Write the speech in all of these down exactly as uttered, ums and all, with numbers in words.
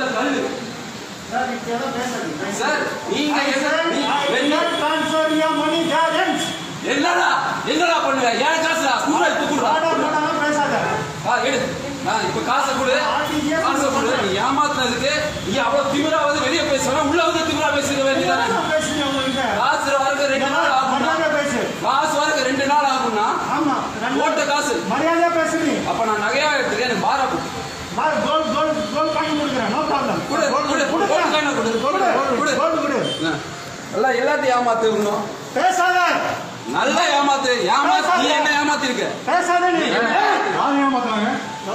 அந்த கல்லு சார் இப்ப பேசுறீங்க சார் நீங்க என்ன ட்ரான்ஸ்ஃபர் யுவர் மணி பேலன்ஸ் என்னடா என்னடா பண்ணுங்க ஏன் காசுடா கூட எடுத்து குடுடா பேசாத ஆ எடு நான் இப்ப காசை கொடு காசை கொடு நீ ஏமாத்துனதுக்கு நீ அவ்வளவு திமிரா வந்து வெளியே பேசுறா உள்ள வந்து திமிரா பேசுற வேண்டியதானே காசு வரக்கு ரெண்டு நாள் ஆகும்னா காசு வரக்கு ரெண்டு நாள் ஆகும்னா ஆமா போட்ட காசு மரியாதையா பேசுறீங்க அப்ப நான் நகையா எடுத்துக்க எனக்கு பாரா கொடு பார் கோல் கோல் கோல் காயின் கொடுக்குறேன் நோ ப்ராப்ளம் கொடு கொடு கொடு கோல் காயின் கொடு கொடு கோல் கொடு எல்லாம் எல்லாத்தையும் ஏமாத்து இன்னும் பேசாத நல்லா ஏமாத்து ஏமாத்து நீ என்ன ஏமாத்தி இருக்க பேசாத நீ யார் ஏமாத்துறாங்க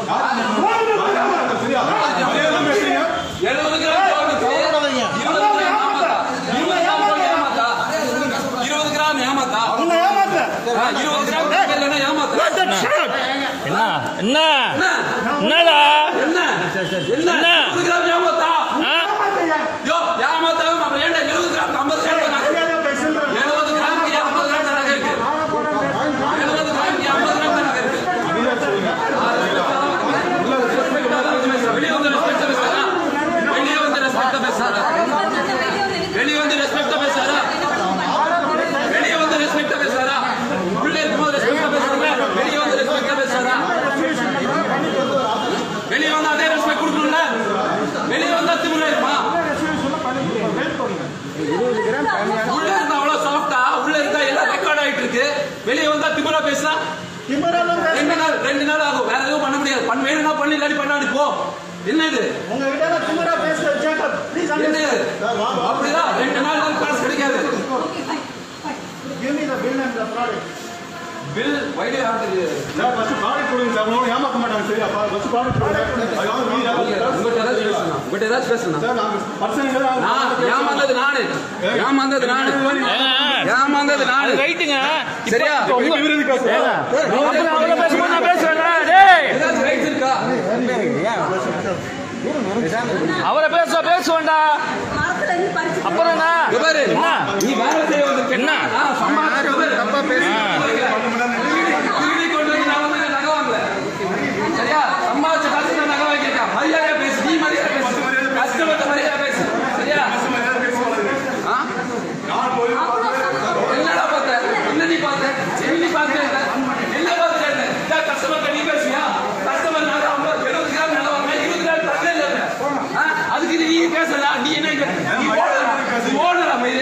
எழுபது கிராம் கோல்டுக்கு இருபது கிராம் ஏமாத்தா இருபது கிராம் கோல்டு ஏமாத்தா இருபது கிராம் ஏமாத்தா உன்னை ஏமாத்து இருபது கிராம் இல்லைன்னா ஏமாத்தா என்ன என்ன என்னடா என்ன என்ன இருபது கிராம் ஏமாத்தா யோ ஏமாத்தா அப்புறம் ஏன்டா எழுபது கிராம் ஐம்பது கிராம் எழுபது கிராம் ஐம்பது கிராம் நகை இருக்கு எழுபது கிராம் ஐம்பது கிராம் நகை இருக்கு வெளியே வந்து ரெஸ்பெக்ட் பேசாரா வெளியே வந்து ரெஸ்பெக்ட் பேசாரா வெளியே வந்து ரெஸ்பெக்ட் பேசாரா வெளியே வந்து ரெஸ்பெக்ட் பேசாரா உள்ள இருக்கும்போது ரெஸ்பெக்ட் பேசுறீங்க வெளியே வந்து ரெஸ்பெக்ட் பேசாரா வெளியே வந்து அதே ரெஸ்பெக்ட் கொடுக்கணும்ல வெளியே வந்தா திமிரா இருமா உள்ள இருந்தா அவ்வளவு சாஃப்டா உள்ள இருந்தா எல்லாம் ரெக்கார்ட் ஆயிட்டு இருக்கு வெளியே வந்தா திமிரா பேசுறா ரெண்டு நாள் ரெண்டு நாள் ஆகும் வேற எதுவும் பண்ண முடியாது பண்ண வேணும்னா பண்ணி இல்லாடி பண்ணாடி போ என்னது உங்ககிட்ட திமிரா பேசுற ஜேக்கப் ப்ளீஸ் என்னது அப்படிதான் ரெண்டு நாள் தான் காசு கிடைக்காது give me the bill and the product bill why do you have to sir first product கொடுங்க சார் உங்களுக்கு ஏமாத்த மாட்டாங்க சரியா ஃபர்ஸ்ட் ப்ராடக்ட் கொடுங்க அது வந்து மீதி உங்ககிட்ட ஏதாவது பேசணும் உங்ககிட்ட ஏதாவது பேசணும் சார் நாங்க பர்சனல் நான் ஏமாந்தது நானு ஏமாந்தது நானு ஏமாந்தது நானு ரைட்டுங்க சரியா இவரு எதுக்கு பேசுறாங்க அவள பேசும்போது நான் பேசுறேன்டா டேய் ஏதாவது ரைட்ஸ் இருக்கா அவரை பேச பேசுவேன்டா அப்புறம் என்ன பாரு என்ன நீ வேலை செய்ய வந்து என்ன சம்பாதிச்சு தப்பா பேசி கொண்டு வந்து நான் வந்து நகை வாங்கல சரியா சம்பாதிச்ச காசு நான் நகை வாங்கியிருக்கேன் மரியாதையா பேசு நீ மரியாதை பேசு கஸ்டமர் மரியாதை பேசு சரியா என்னடா பார்த்த என்ன நீ பார்த்த என்ன பார்த்த என்ன பார்த்த கஸ்டமர் நீ பேசியா கஸ்டமர் நான் ஐம்பது எழுபது கிராம் நகை வாங்கினேன் இருபது கிராம் தரவே இல்லை அதுக்கு நீ பேசல நீ என்ன நீ ஓடுறா ஓடுறா மயிறு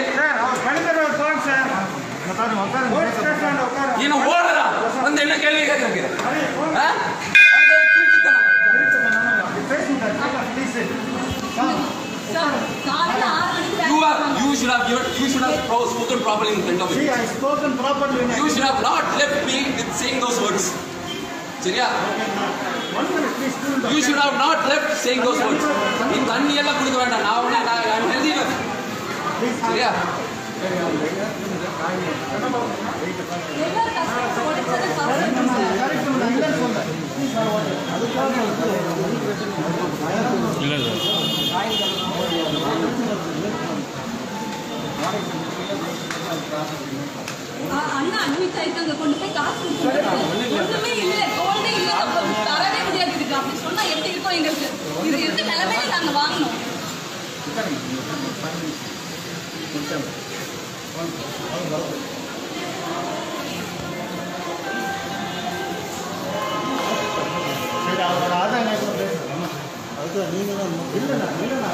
நீ ஓடுறா வந்து என்ன கேள்வி கேட்க You are you should have you should have spoken properly in front of me. See, I spoken properly. You should have not left me with saying those words. சரியா? You should have not left saying those words. நீ தண்ணி எல்லாம் குடிக்க வேண்டாம் நான் உன்னை நான் I'm healthy enough. சரியா? இல்ல அண்ணா அட்மிட் ஆயிட்டாங்க கொண்டு போய் காசு ஒண்ணுமே இல்லை கோல்டே இல்லை தரவே முடியாது இதுக்கு அப்படி சொன்னா எப்படி இருக்கும் எங்களுக்கு இது இருக்க நிலைமையில நாங்க வாங்கணும் சரி அவரோட ஆதாயம் அதுக்கு நீங்க தான் இல்லைண்ணா இல்லைண்ணா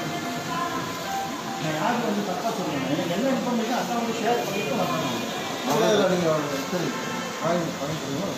நான் யாருக்கு வந்து தப்பாக சொல்லுவேன் எனக்கு என்ன இன்ஃபர்மேஷன் அதான் வந்து ஷேர் பண்ணிட்டு வரணும் அதான் நீங்கள் சரி வாங்கி வாங்கிக்கிறீங்களா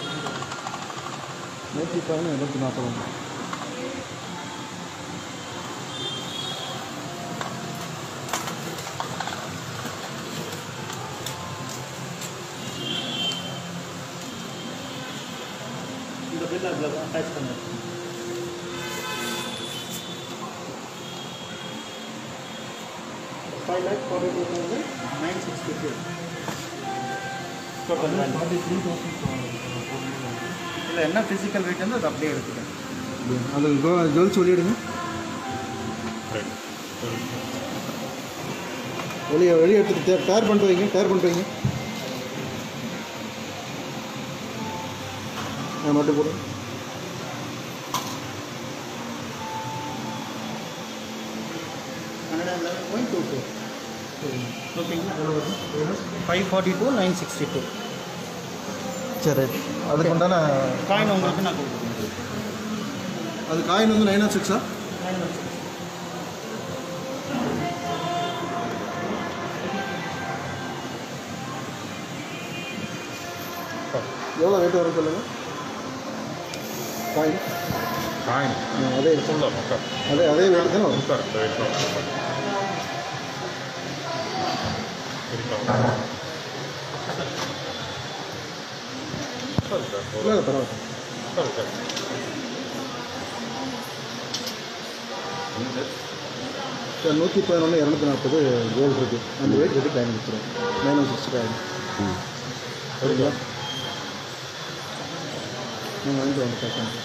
நூற்றி பதினொன்று இருபத்தி நாற்பது அட்டாச் பண்ணி five lakh forty two thousand nine sixty two total forty three thousand இல்லை என்ன ஃபிசிக்கல் வெயிட் வந்து அது அப்படியே இருக்குது அது ஜுவல் சொல்லிவிடுங்க வெளியே வெளியே எடுத்துட்டு டயர் பண்ணிட்டு வைங்க டயர் பண்ணிட்டு வைங்க நான் மட்டும் போடுறேன் ஓகேங்களா five forty two nine sixty two சரி அதுக்கு உண்டான காயின் உங்களுக்கு நான் கொடுக்குறேன் அது காயின் வந்து நைன் ஆர் சிக்ஸா நைன் ஆர் சிக்ஸ் எவ்வளோ ரேட் வரும் சொல்லுங்கள் காயின் காயின் அதே அதே அதே ரேட் தானே வரும் இல்லை பரவாயில்ல சார் நூற்றி பதினொன்று இரநூத்தி நாற்பது கோல்டு இருக்குது அந்த வெயிட் ரெடி காயின் கொடுத்துருவோம் நைன் ஒன் சிக்ஸ் காயின் சரிங்களா நீங்கள் வாங்கிட்டு வாங்க கேட்க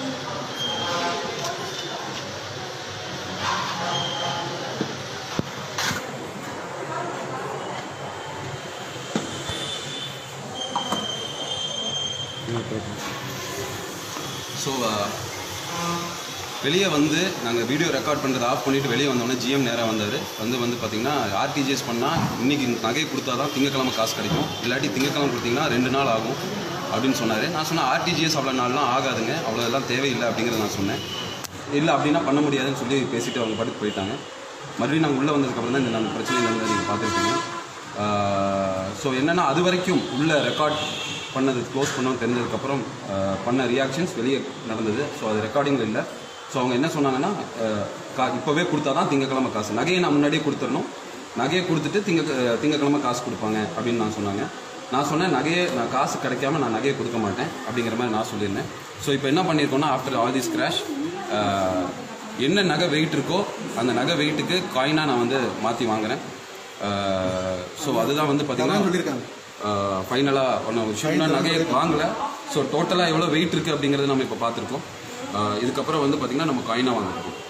ஸோ வெளியே வந்து நாங்கள் வீடியோ ரெக்கார்ட் பண்ணுறதை ஆஃப் பண்ணிவிட்டு வெளியே வந்தோடனே ஜிஎம் நேராக வந்தார் வந்து வந்து பார்த்திங்கன்னா ஆர்டிஜிஎஸ் பண்ணால் இன்றைக்கி நகை கொடுத்தா தான் திங்கக்கிழமை காசு கிடைக்கும், இல்லாட்டி திங்கக்கிழமை கொடுத்தீங்கன்னா ரெண்டு நாள் ஆகும் அப்படின்னு சொன்னார். நான் சொன்னேன் ஆர்டிஜிஎஸ் அவ்வளோ நாள்லாம் ஆகாதுங்க, அவ்வளோ எல்லாம் தேவையில்லை அப்படிங்கிறத நான் சொன்னேன். இல்லை அப்படின்னா பண்ண முடியாதுன்னு சொல்லி பேசிவிட்டு அவங்க பாட்டுக்கு போயிட்டாங்க. மறுபடியும் நாங்கள் உள்ளே வந்ததுக்கப்புறம் தான் இந்த நாங்கள் பிரச்சனை நடந்தது நீங்கள் பார்த்துருப்பீங்க. ஸோ என்னென்னா அது வரைக்கும் உள்ள ரெக்கார்ட் பண்ணது க்ளோஸ் பண்ணோம் தெரிஞ்சதுக்கப்புறம் பண்ண ரியாக்ஷன்ஸ் வெளியே நடந்தது. ஸோ அது ரெக்கார்டிங்கில் இல்லை. ஸோ அவங்க என்ன சொன்னாங்கன்னா கா இப்போவே கொடுத்தா தான் திங்கக்கிழமை காசு, நகையை நான் முன்னாடியே கொடுத்துடணும், நகையை கொடுத்துட்டு திங்க திங்கக்கிழமை காசு கொடுப்பாங்க அப்படின்னு நான் சொன்னாங்க. நான் சொன்னேன் நகையை நான் காசு கிடைக்காம நான் நகையை கொடுக்க மாட்டேன் அப்படிங்கிற மாதிரி நான் சொல்லியிருந்தேன். ஸோ இப்போ என்ன பண்ணியிருக்கோன்னா ஆஃப்டர் ஆல் திஸ் கிராஷ் என்ன நகை வெயிட் இருக்கோ அந்த நகை வெயிட்டுக்கு காயினாக நான் வந்து மாற்றி வாங்குகிறேன். ஸோ அதுதான் வந்து பார்த்தீங்கன்னா சொல்லியிருக்காங்க ஃபைனலாக ஒன்று விஷயம்னா நகையை வாங்கலை. ஸோ டோட்டலாக எவ்வளோ வெயிட் இருக்குது அப்படிங்கிறது நம்ம இப்போ பார்த்துருக்கோம். இதுக்கப்புறம் வந்து பார்த்திங்கன்னா நம்ம காயினாக வாங்குறோம்.